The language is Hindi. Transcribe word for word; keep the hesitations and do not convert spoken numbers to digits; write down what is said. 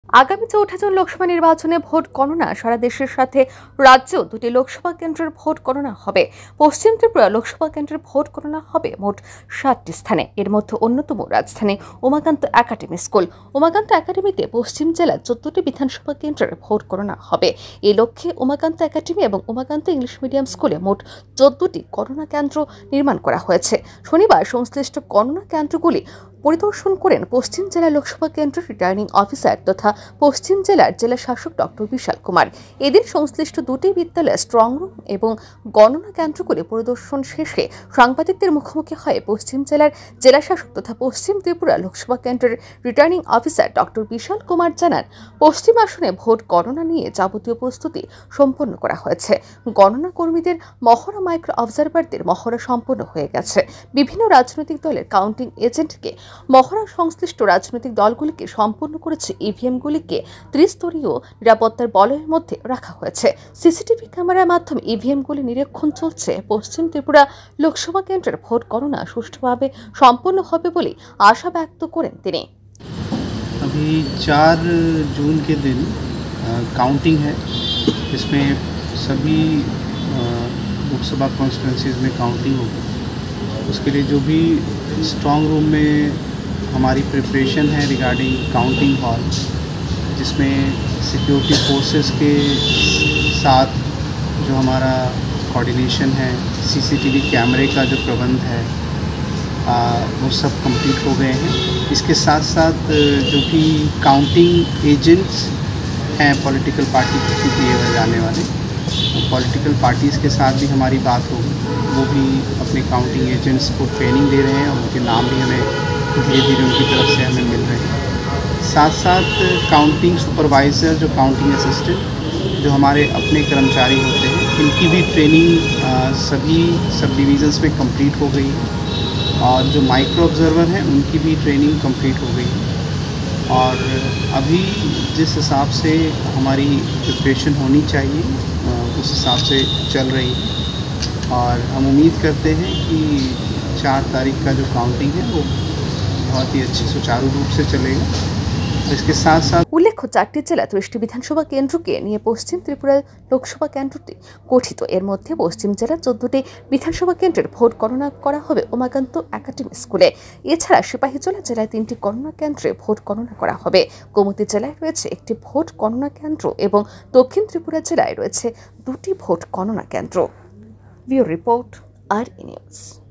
আগামী চৌঠা জুন লোকসভা নির্বাচনে ভোট গণনা সারা দেশের সাথে রাজ্যেও দুটি লোকসভা কেন্দ্রের ভোট গণনা হবে। পশ্চিম ত্রিপুরা লোকসভা কেন্দ্রের ভোট গণনা হবে মোট ষাটটি স্থানে। এর মধ্যে অন্যতম রাজধানী উমাকান্ত একাডেমি স্কুল। উমাকান্ত একাডেমিতে পশ্চিম জেলার চোদ্দটি বিধানসভা কেন্দ্রের ভোট গণনা হবে। এই লক্ষ্যে উমাকান্ত একাডেমি এবং উমাকান্ত ইংলিশ মিডিয়াম স্কুলে মোট চোদ্দটি গণনা কেন্দ্র নির্মাণ করা হয়েছে। শনিবার সংশ্লিষ্ট গণনা কেন্দ্রগুলি পরিদর্শন করেন পশ্চিম জেলা লোকসভা কেন্দ্রের রিটার্নিং অফিসার তথা পশ্চিম জেলার জেলা শাসক ডক্টর বিশাল কুমার। এদিন সংশ্লিষ্ট দুটি বিদ্যালয়ের স্ট্রং রুম এবং গণনা কেন্দ্রগুলি পরিদর্শন শেষে সাংবাদিকদের মুখোমুখি হয়ে পশ্চিম জেলার জেলা শাসক তথা পশ্চিম ত্রিপুরা লোকসভা কেন্দ্রের returning officer doctor Bishal Kumar জানান, পশ্চিম আসনে ভোট গণনা নিয়ে যাবতীয় প্রস্তুতি সম্পন্ন করা হয়েছে। গণনা কর্মীদের মহড়া মাইক্রো অবজারভারদের মহড়া সম্পন্ন হয়ে গেছে। বিভিন্ন রাজনৈতিক দলের কাউন্টিং এজেন্টকে মহড়া সংশ্লিষ্ট রাজনৈতিক দলগুলিকে সম্পূর্ণ করেছে। ইভিএমগুলিকে ত্রিস্তরীয় নিরাপত্তার বলয়ের মধ্যে রাখা হয়েছে। সিসিটিভি ক্যামেরার মাধ্যমে ইভিএমগুলি নিরীক্ষণ চলছে। পশ্চিম ত্রিপুরা লোকসভা কেন্দ্রের ভোট গণনা সুষ্ঠুভাবে সম্পন্ন হবে বলে আশা ব্যক্ত করেন তিনি। अभी चार जून के दिन काउंटिंग है, इसमें सभी लोकसभा कॉन्स्टिट्यूंसीज में काउंटिंग होगी। उसके लिए जो भी स्ट्रॉन्ग रूम में हमारी प्रिपरेशन है रिगार्डिंग काउंटिंग हॉल, जिसमें सिक्योरिटी फोर्सेस के साथ जो हमारा कोऑर्डिनेशन है, सीसीटीवी कैमरे का जो प्रबंध है, आ, वो सब कंप्लीट हो गए हैं। इसके साथ साथ जो भी काउंटिंग एजेंट्स हैं पॉलिटिकल पार्टी के दिए हुए जाने वाले, तो पॉलिटिकल पार्टीज़ के साथ भी हमारी बात होगी। वो भी अपने काउंटिंग एजेंट्स को ट्रेनिंग दे रहे हैं और उनके नाम भी हमें धीरे धीरे उनकी तरफ से हमें मिल रहे हैं। साथ साथ काउंटिंग सुपरवाइज़र, जो काउंटिंग असिस्टेंट, जो हमारे अपने कर्मचारी होते हैं, इनकी भी ट्रेनिंग आ, सभी सब डिविजन्स में कंप्लीट हो गई है। और जो माइक्रो ऑब्जर्वर हैं उनकी भी ट्रेनिंग कंप्लीट हो गई है। और अभी जिस हिसाब से हमारी प्रिपरेशन होनी चाहिए उस हिसाब से चल रही है। और हम उम्मीद करते हैं कि चार तारीख का जो काउंटिंग है वो बहुत ही अच्छे सुचारू रूप से चलेगा। इसके साथ साथ উল্লেখ্য, চারটি জেলা ত্রিশটি বিধানসভা কেন্দ্রকে নিয়ে পশ্চিম ত্রিপুরা লোকসভা কেন্দ্রটি গঠিত। এর মধ্যে পশ্চিম জেলার চোদ্দটি বিধানসভা কেন্দ্রের ভোট গণনা করা হবে উমাকান্ত একাডেমি স্কুলে। এছাড়া সিপাহীজলা জেলায় তিনটি গণনা কেন্দ্রে ভোট গণনা করা হবে। গোমতী জেলায় রয়েছে একটি ভোট গণনা কেন্দ্র এবং দক্ষিণ ত্রিপুরা জেলায় রয়েছে দুটি ভোট গণনা কেন্দ্র। ব্যুরো রিপোর্ট, আর ই নিউজ।